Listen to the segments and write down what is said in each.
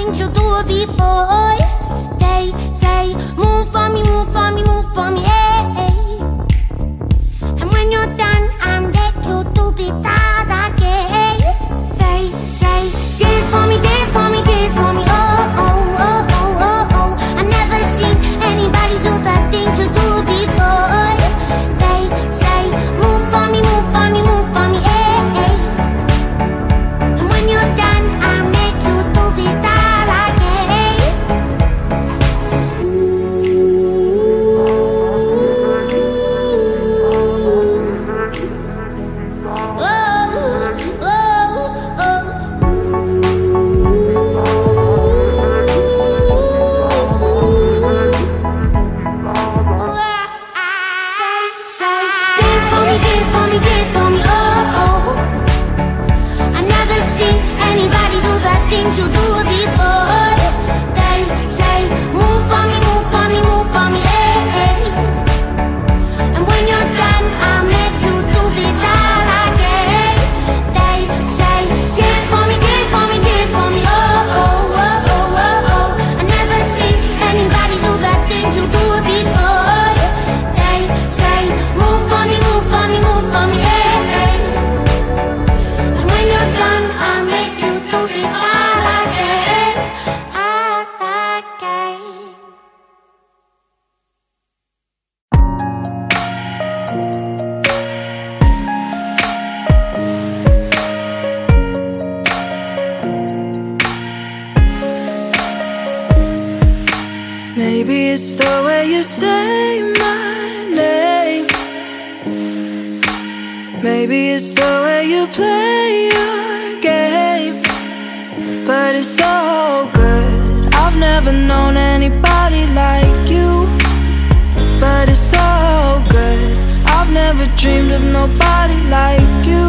things you do before. They say, move for me, move for me, move for me, hey. And when you're done, I'm back to do be that again. They say, dance for me, dance for me, dance for me, oh, oh, oh, oh, oh, oh. I've never seen anybody do the things you do before. They say, move for me, move for me, move for me, hey. And when you're done, I'll make you do it all again. Oh, oh, oh. Say, dance for me, dance for me, dance for me, oh, oh. I've never seen anybody do the things you do before. They say, move for me, move for me, move for me, hey. And when you're done, I'll make you do it all again. They say, dance for me, dance for me, dance for me, oh, oh, oh, oh, oh, oh. I've never seen anybody do the things you do before. They say, move for me, move for me, move for me, hey. And when you're done, I'll make you do it all again, all again. Maybe it's the way you say my name. Maybe it's the way you play your game. But it's so good. I've never known anybody like you. But it's so good. I've never dreamed of nobody like you.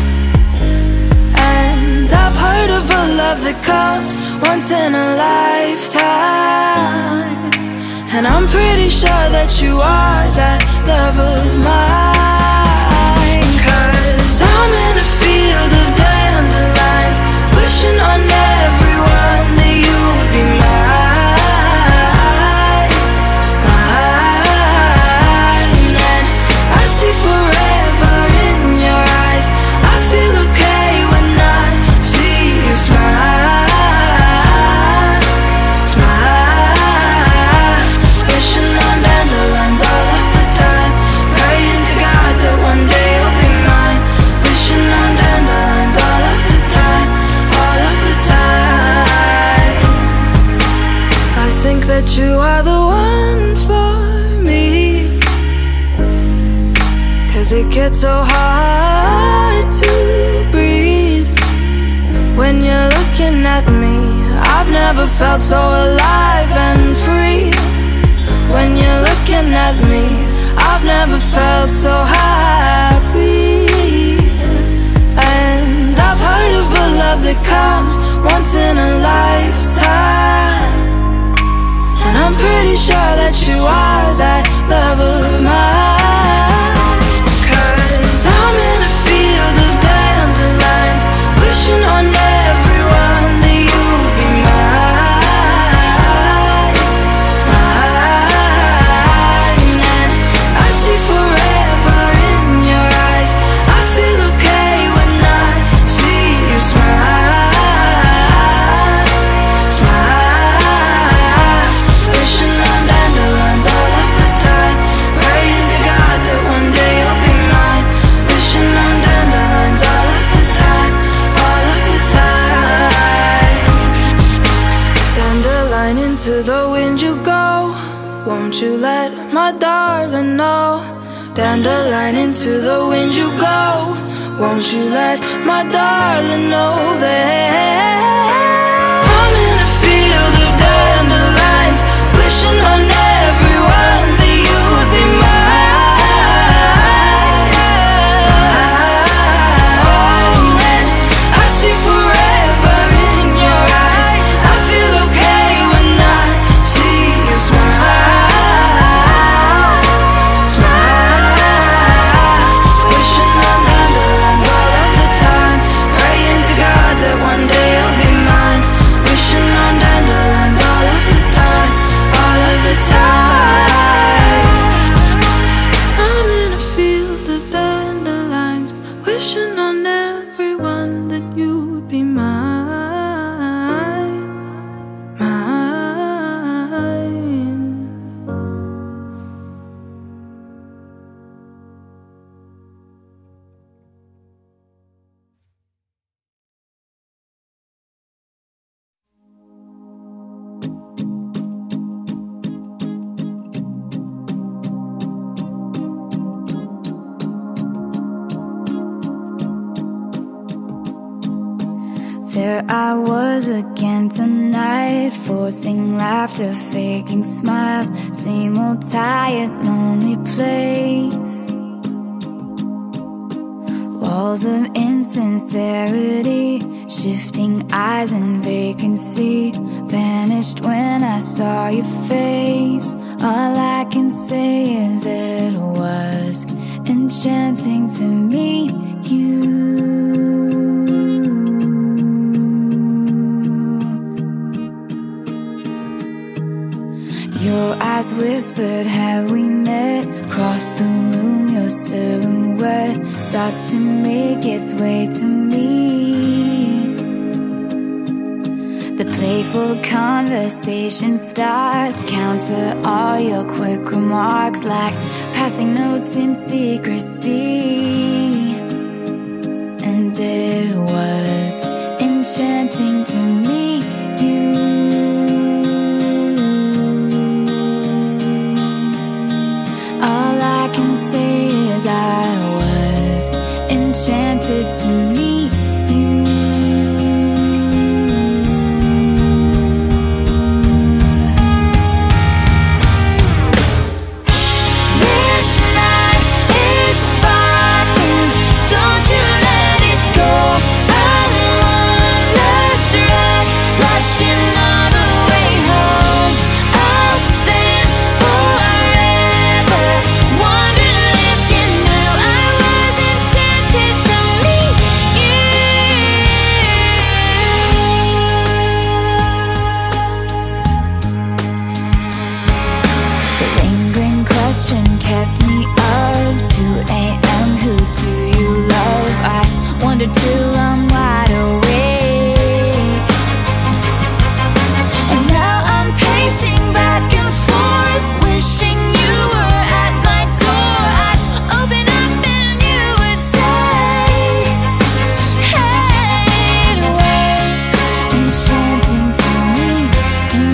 And I've heard of a love that comes once in a lifetime. And I'm pretty sure that you are that love of mine. 'Cause I'm in a field of dandelions, wishing on everyone that you would be mine, mine. And I see forever in your eyes. I feel okay when I see you smile, smile. Wishing on dandelions all of the time, praying to God that one day you'll be mine. Wishing on dandelions all of the time, all of the time. I think that you are the one for me, 'cause it gets so hard to breathe when you're looking at me. I've never felt so alive and free. When you're looking at me, I've never felt so happy. And I've heard of a love that comes once in a lifetime. And I'm pretty sure that you are that love of mine. 'Cause I'm in a field of dandelions, wishing on everyone that you would be mine, mine. And I see forever in your eyes. I feel okay when I see you smile, smile. Wishing on dandelions all of the time, praying to God that one day you'll be mine. Wishing on dandelions all of the time, all of the time. Dandelion, into the wind you go. Won't you let my darling know? Dandelion, into the wind you go. Won't you let my darling know that I'm in a field of dandelions, wishing on everyone that you would be mine, mine. And I see forever in your eyes. I feel okay when I see you smile, smile. Wishing on dandelions all of the time, praying to God that one day you'll be mine. Wishing on dandelions. There I was again tonight, forcing laughter, faking smiles. Same old tired, lonely place. Walls of insincerity, shifting eyes and vacancy. Vanished when I saw your face. All I can say is it was enchanting to meet you. Your eyes whispered, have we met? Across the room, your silhouette starts to make its way to me. The playful conversation starts, counter all your quick remarks like passing notes in secrecy. And it was enchanting to meet you. All I can say is I was enchanted to meet you. This night is sparkling, don't you let it go. I'm wonderstruck, blushing all the way home. I'll spend forever wondering if you knew I was enchanted to meet you. The lingering question kept me up. 2 a.m. Who do you love? I wonder till I'm wide awake. And now I'm pacing back and forth, wishing you were at my door. I'd open up and you would say, hey, it was enchanting to meet you.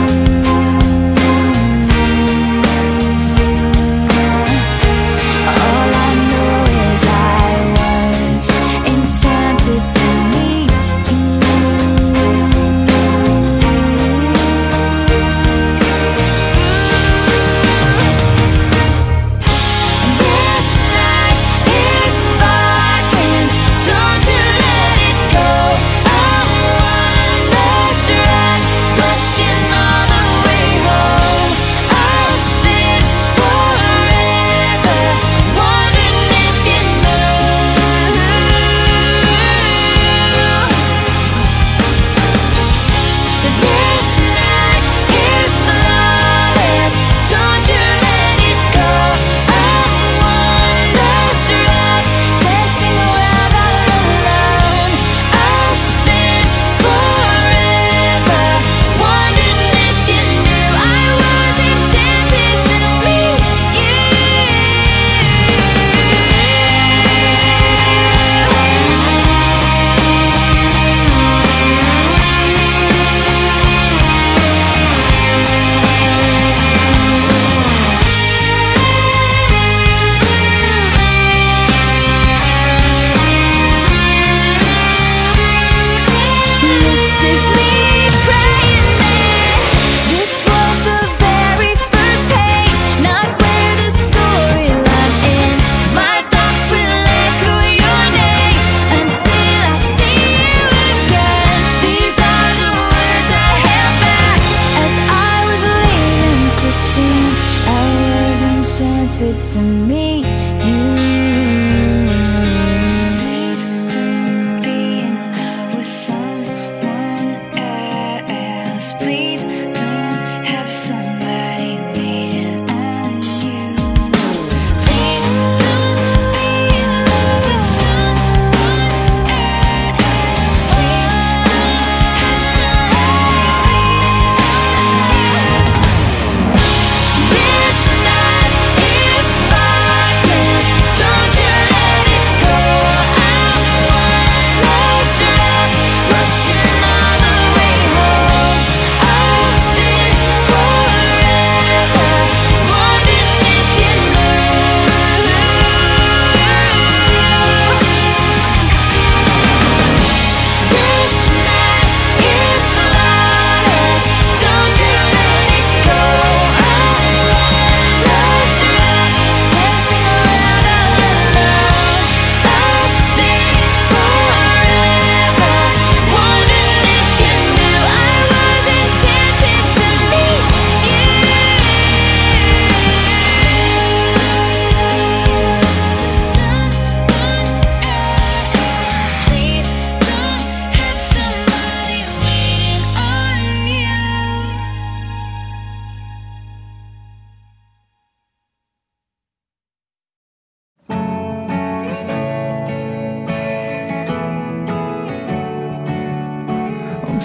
All I know is I was enchanted to meet you. This night is sparkling, don't you let it go. I'm wonderstruck, blushing all the way home. I'll spend forever wondering if you knew. This night is flawless, don't you let it go. I'm wonderstruck, dancing around all alone. I'll spend forever wondering if you knew I was enchanted to meet you. This is me praying that this was the very first page, not where the storyline ends. My thoughts will echo your name until I see you again. These are the words I held back as I was leaving too soon. I was enchanted to meet you. Please don't be in love with someone else. Please don't have somebody waiting on you. Please don't be in love with someone else. Please don't have somebody waiting on you. This night is sparkling,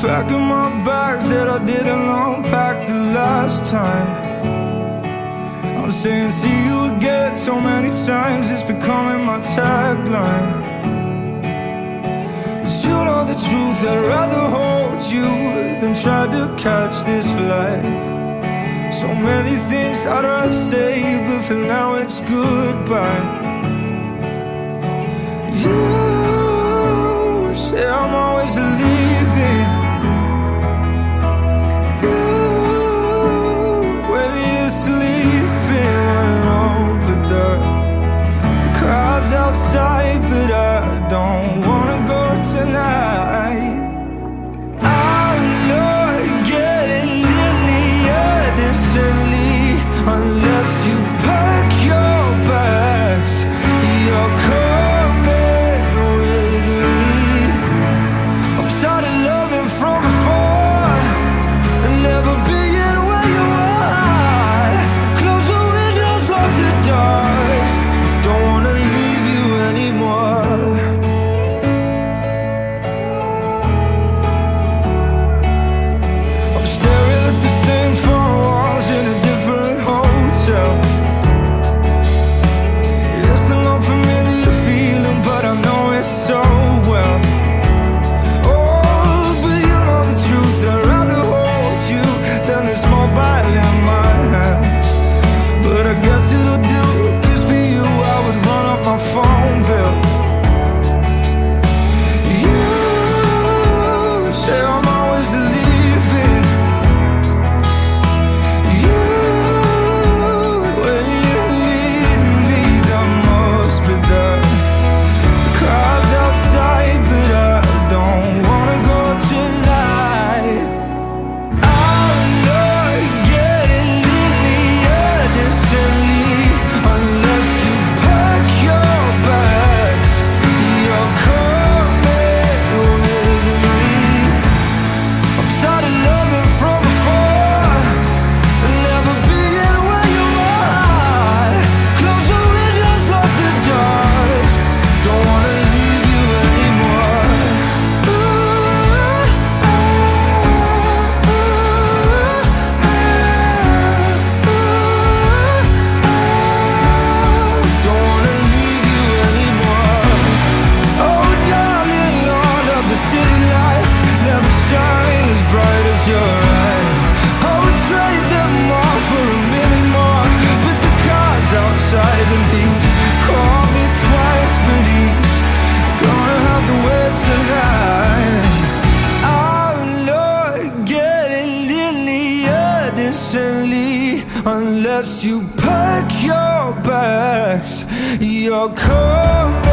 packing my bags that I didn't unpack the last time. I'm saying see you again so many times, it's becoming my tagline. 'Cause you know the truth, I'd rather hold you than try to catch this flight. So many things I'd rather say, but for now it's goodbye. You say I'm always leaving. You, when you used to leaving alone, but the crowd's outside, but I don't wanna go tonight. I'm not getting nearly distantly unless you pack your bags. You're coming with me. I'm tired of loving from afar and never being where you are. Close the windows, lock the doors. Don't wanna leave you anymore. I'm staring at the same four walls in a different hotel. It's an unfamiliar feeling, but I know it so well. Oh, but you know the truth, I'd rather hold you than this mobile in my hands. But I guess it'll do, 'cause for you I would run up my phone bill. You say I'm always leaving. You, when you lead me, that must be the crowd's outside, but I don't wanna go tonight. I'm not getting nearly distantly unless you pack your bags. You're coming with me. I'm tired of loving from afar and never being where you are. Close the windows, lock the doors. Don't wanna leave you anymore. Don't wanna leave you anymore. Oh darling, Lord of the city lights never shine as bright as your eyes. I would trade them all for a minute more, but the car's outside and he's called me twice, but he's gonna have to wait tonight. I'm not getting nearly distantly unless you pack your bags. You're coming